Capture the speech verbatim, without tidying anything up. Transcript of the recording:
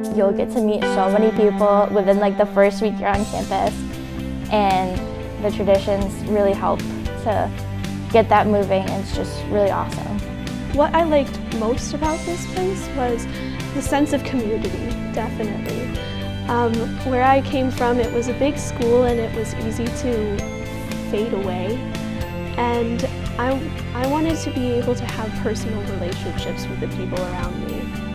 you'll get to meet so many people within like the first week you're on campus, and the traditions really help to get that moving, and it's just really awesome. What I liked most about this place was the sense of community, definitely. Um, where I came from, it was a big school and it was easy to fade away. And I, I wanted to be able to have personal relationships with the people around me.